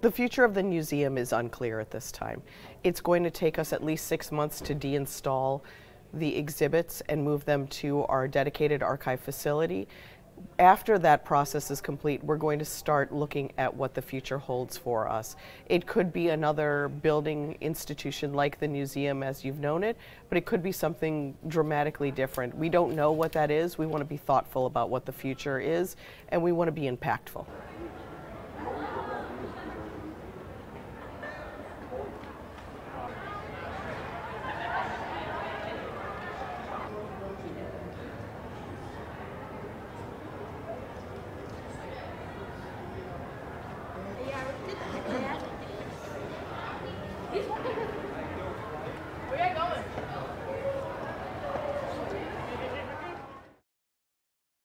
The future of the museum is unclear at this time. It's going to take us at least 6 months to deinstall the exhibits and move them to our dedicated archive facility. After that process is complete, we're going to start looking at what the future holds for us. It could be another building institution like the museum as you've known it, but it could be something dramatically different. We don't know what that is. We want to be thoughtful about what the future is, and we want to be impactful. Yeah,